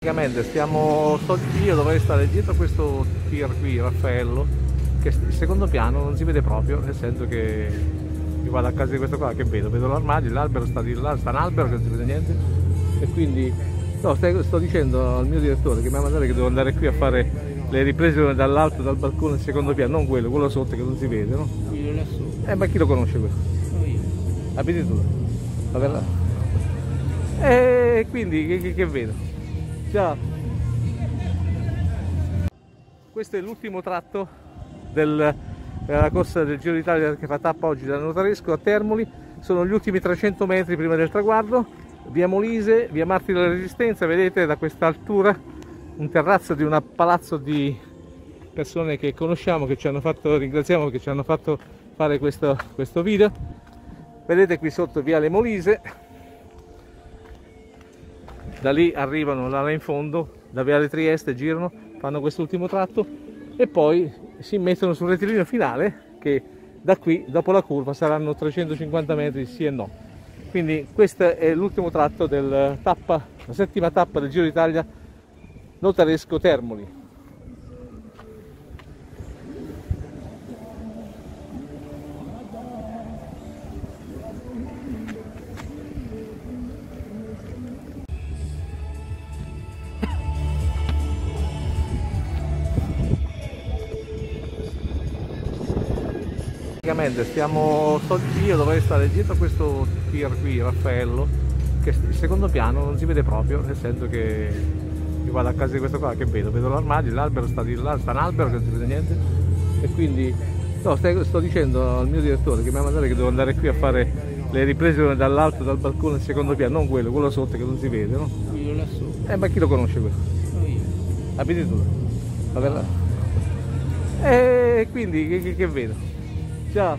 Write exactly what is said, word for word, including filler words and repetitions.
Praticamente stiamo, sto, io dovrei stare dietro questo tir qui, Raffaello, che il secondo piano non si vede proprio, nel senso che io vado a casa di questo qua, che vedo? Vedo l'armadio, l'albero sta di là, sta un albero che non si vede niente, e quindi no, stai, sto dicendo al mio direttore che mi ha mandato che devo andare qui a fare le riprese dall'alto, dal balcone, il secondo piano, non quello, quello sotto che non si vede, no? Quello là sotto. Eh, ma chi lo conosce questo? Sono io. Abiti tu? Vabbè là. E quindi che, che, che vedo? Già. Questo è l'ultimo tratto del, della corsa del Giro d'Italia che fa tappa oggi da Notaresco a Termoli. Sono gli ultimi trecento metri prima del traguardo. Via Molise, via Martiri della Resistenza, vedete da questa altura un terrazzo di un palazzo di persone che conosciamo, che ci hanno fatto, ringraziamo che ci hanno fatto fare questo, questo video. Vedete qui sotto Viale Molise, da lì arrivano là in fondo, da Viale Trieste girano, fanno quest'ultimo tratto e poi si mettono sul rettilineo finale, che da qui dopo la curva saranno trecentocinquanta metri sì e no. Quindi questo è l'ultimo tratto del tappa, la settima tappa del Giro d'Italia Notaresco Termoli. Praticamente stiamo, sto, io dovrei stare dietro questo tir qui, Raffaello, che il secondo piano non si vede proprio, nel senso che io vado a casa di questo qua, che vedo? Vedo l'armadio, l'albero sta di là, sta un albero che non si vede niente, e quindi no, stai, sto dicendo al mio direttore che mi ha mandato che devo andare qui a fare le riprese dall'alto, dal balcone, il secondo piano, non quello, quello sotto che non si vede, no? Quello là sotto. Eh, ma chi lo conosce questo? Sono io. Abiti tu? Vabbè là. E quindi che, che, che vedo? Già.